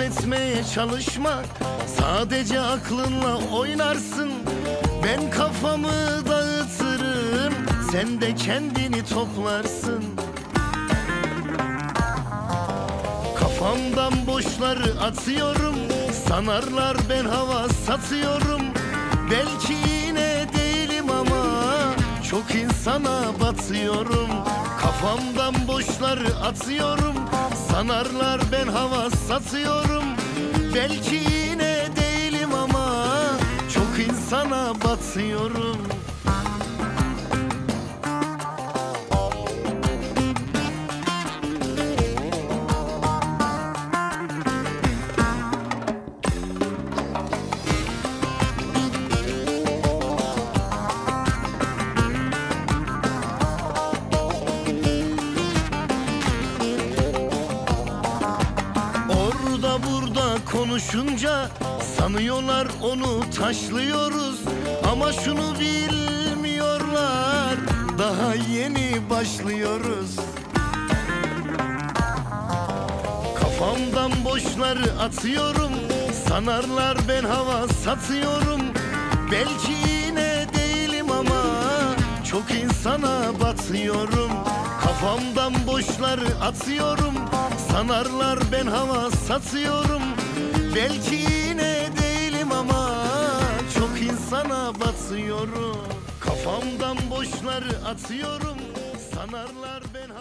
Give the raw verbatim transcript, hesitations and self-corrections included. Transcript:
etmeye çalışma, sadece aklınla oynarsın. Ben kafamı dağıtırım, sen de kendini toplarsın. Kafamdan boşları atıyorum, sanarlar ben hava satıyorum. Belki yine değilim ama çok insana batıyorum. Kafamdan boşları atıyorum, sanarlar ben hava satıyorum. Belki yine değilim ama çok insana batıyorum. Burada konuşunca sanıyorlar onu taşlıyoruz, ama şunu bilmiyorlar, daha yeni başlıyoruz. Kafamdan boşları atıyorum, sanarlar ben hava satıyorum. Belki yine değilim ama çok insana batıyorum. Kafamdan boşları atıyorum, sanarlar ben hava satıyorum. Belki yine değilim ama çok insana batıyorum. Kafamdan boşları atıyorum, sanarlar ben